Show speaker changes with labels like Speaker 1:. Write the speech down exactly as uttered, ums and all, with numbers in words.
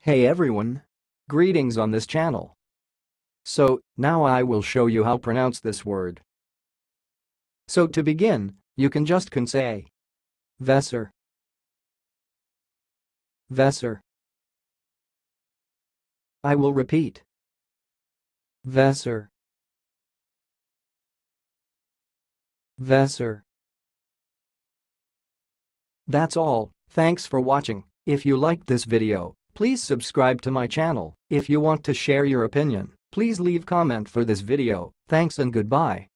Speaker 1: Hey everyone! Greetings on this channel. So, now I will show you how pronounce this word. So to begin, you can just can say Vesser. Vesser. I will repeat. Vesser. Vesser. That's all, thanks for watching. If you liked this video, please subscribe to my channel. If you want to share your opinion, please leave comment for this video. Thanks and goodbye.